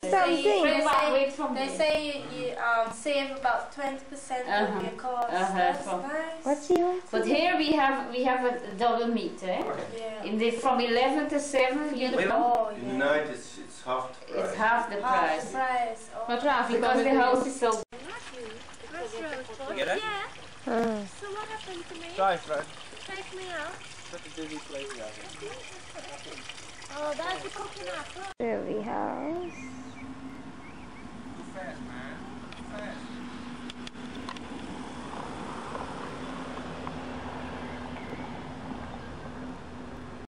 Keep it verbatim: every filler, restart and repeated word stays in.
Something. They say, from they say you, you um, save about twenty percent uh-huh. of your cost. Uh-huh. That's From nice. What's yours? But here we have we have a double meat, eh? Yeah. In the from eleven to seven, you Wait, Oh, in yeah. the night it's it's half the price. it's half the Half price. the price. Oh. Wat raar, Because the house is so. You get it? Uh, So what happened to me? Try, Fred. Take me out. Put the dizzy place down. Oh, that's the coconut. silly house.